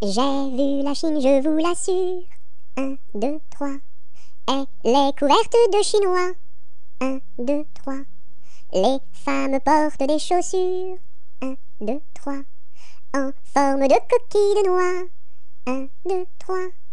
J'ai vu la Chine, je vous l'assure. 1, 2, 3. Elle est couverte de chinois. 1, 2, 3. Les femmes portent des chaussures. 1, 2, 3. En forme de coquille de noix. 1, 2, 3.